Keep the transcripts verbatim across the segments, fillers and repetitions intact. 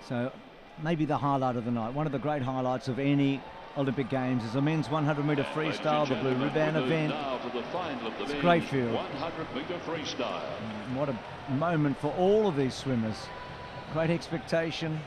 So maybe the highlight of the night, one of the great highlights of any Olympic Games is the men's one hundred metre freestyle, the blue ribbon event. It's a great field. What a moment for all of these swimmers. Great expectation.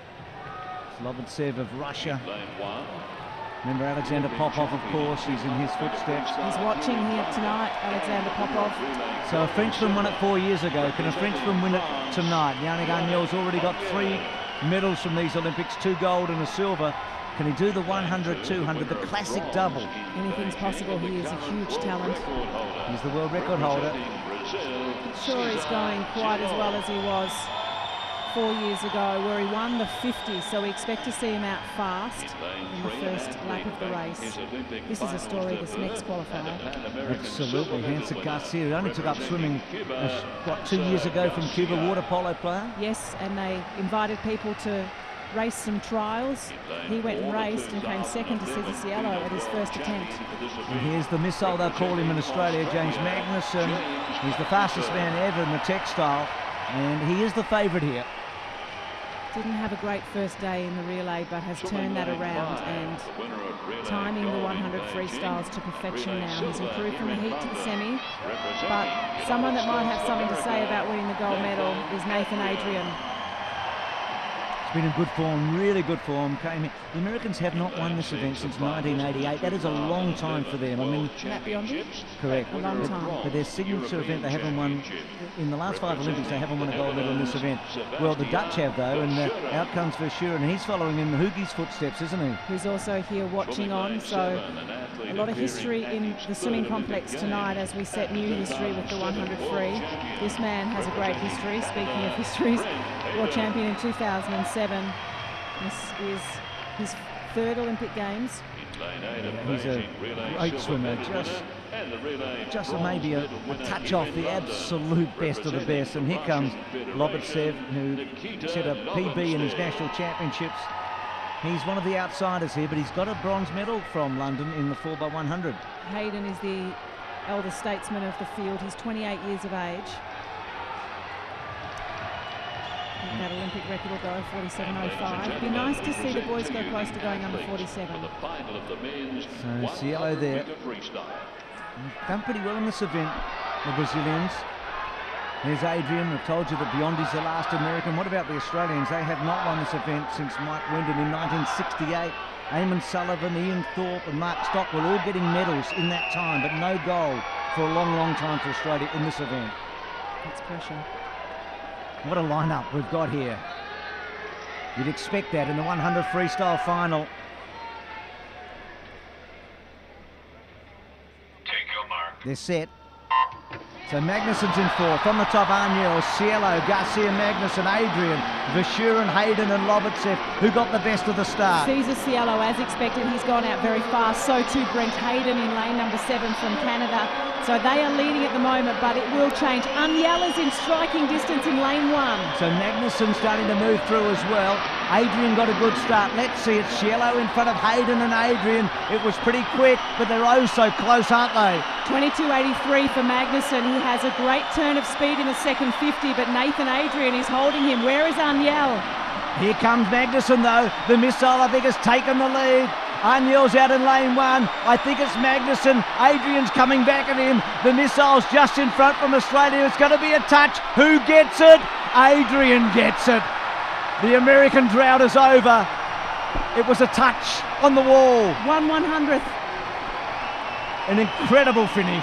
Slobodsev of Russia. Remember Alexander Popov, of course, he's in his footsteps. He's watching here tonight, Alexander Popov. So a Frenchman won it four years ago. Can a Frenchman win it tonight? Yannick Agnel's already got three medals from these Olympics, two gold and a silver. Can he do the one hundred, two hundred, the classic double? Anything's possible. He is a huge talent. He's the world record holder. Not sure he's going quite as well as he was four years ago, where he won the fifty, so we expect to see him out fast in the first lap of the race. This is a story, this next qualifier. Absolutely. Hansa Garcia, who only took up swimming, uh, what, two years ago from Cuba, water polo player? Yes, and they invited people to race some trials. He went and raced and came second to Cesar Cielo at his first attempt. And here's the missile, they'll call him in Australia, James Magnussen. He's the fastest man ever in the textile, and he is the favourite here. Didn't have a great first day in the relay, but has turned that around and timing the one hundred freestyles to perfection now. He's improved from the heat to the semi, but someone that might have something to say about winning the gold medal is Nathan Adrian. He's been in good form, really good form. Came in. The Americans have not won this event since nineteen eighty-eight. That is a long time for them. I mean, Matt Biondi? Correct. A long time. But, but their signature event, they haven't won, in the last five Olympics, they haven't won a gold medal in this event. Well, the Dutch have, though, and uh, out comes Verschuren, and he's following in Hugi's footsteps, isn't he? Who's also here watching on, so a lot of history in the swimming complex tonight as we set new history with the one hundred free. This man has a great history. Speaking of histories, world champion in two thousand seven. This is his third Olympic Games. Yeah, he's a great swimmer, just, just maybe a, a touch off the absolute best of the best. And here comes Lobotsev, who set a P B in his national championships. He's one of the outsiders here, but he's got a bronze medal from London in the four by one hundred. Hayden is the elder statesman of the field. He's twenty-eight years of age. That Olympic record will go forty-seven oh five. It'd be nice to see the boys go close to going under forty-seven. So Cielo there. They've done pretty well in this event, the Brazilians. There's Adrian. I've told you that Biondi's the last American. What about the Australians? They have not won this event since Mike Wendon in nineteen sixty-eight. Eamon Sullivan, Ian Thorpe and Mark Stockwell all getting medals in that time, but no gold for a long, long time for Australia in this event. That's pressure. What a lineup we've got here. You'd expect that in the one hundred freestyle final. Take your mark. They're set. So Magnussen's in four. From the top, Agnel, Cielo, Garcia, Magnussen, Adrian, Verschuren, Hayden and Lobotsev, who got the best of the start. Cesar Cielo, as expected, he's gone out very fast. So too Brent Hayden in lane number seven from Canada. So they are leading at the moment, but it will change. Agnel is in striking distance in lane one. So Magnussen starting to move through as well. Adrian got a good start. Let's see it. Cielo in front of Hayden and Adrian. It was pretty quick, but they're oh so close, aren't they? twenty-two eighty-three for Magnussen. He has a great turn of speed in the second fifty, but Nathan Adrian is holding him. Where is Agnel? Here comes Magnussen, though. The missile, I think, has taken the lead. Agnel's out in lane one. I think it's Magnussen. Adrian's coming back at him. The missile's just in front from Australia. It's going to be a touch. Who gets it? Adrian gets it. The American drought is over. It was a touch on the wall. One one hundredth. An incredible finish.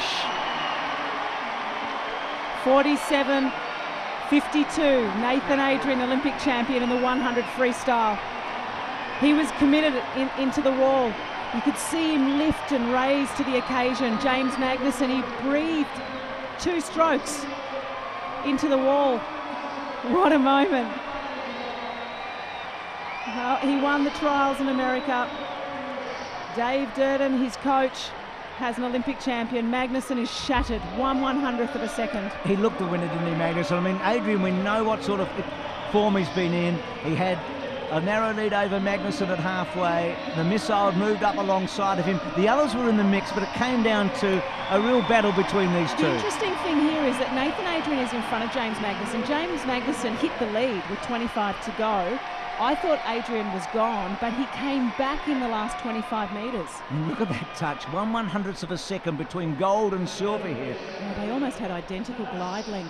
forty-seven fifty-two. Nathan Adrian, Olympic champion in the one hundred freestyle. He was committed in, into the wall. You could see him lift and raise to the occasion. James Magnussen, he breathed two strokes into the wall. What a moment. Well, he won the trials in America. Dave Durden, his coach, has an Olympic champion. Magnussen is shattered, one one hundredth of a second. He looked the winner, didn't he, Magnussen? I mean, Adrian, we know what sort of form he's been in. He had a narrow lead over Magnussen at halfway. The missile moved up alongside of him. The others were in the mix, but it came down to a real battle between these two. The interesting thing here is that Nathan Adrian is in front of James Magnussen. James Magnussen hit the lead with twenty-five to go. I thought Adrian was gone, but he came back in the last twenty-five metres. And look at that touch, one one hundredth of a second between gold and silver here. Yeah, they almost had identical glide length.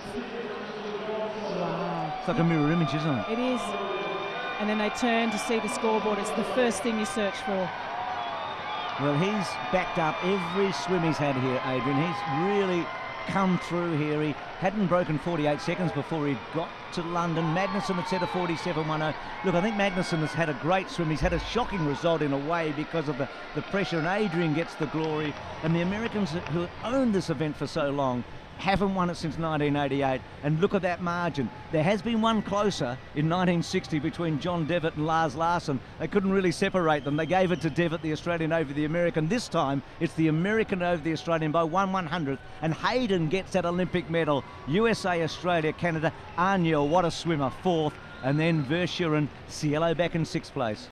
Wow. It's like a mirror image, isn't it? It is. And then they turn to see the scoreboard. It's the first thing you search for. Well, he's backed up every swim he's had here, Adrian. He's really come through here. He hadn't broken forty-eight seconds before he got to London. Magnussen had set a forty-seven ten. Look, I think Magnussen has had a great swim. He's had a shocking result in a way because of the, the pressure, and Adrian gets the glory. And the Americans who have owned this event for so long haven't won it since nineteen eighty-eight, and look at that margin. There has been one closer in nineteen sixty between John Devitt and Lars Larson. They couldn't really separate them. They gave it to Devitt, the Australian, over the American. This time it's the American over the Australian by one one hundredth, and Hayden gets that Olympic medal. U S A, Australia, Canada. Anya, what a swimmer, fourth, and then Verschuren, Cielo back in sixth place.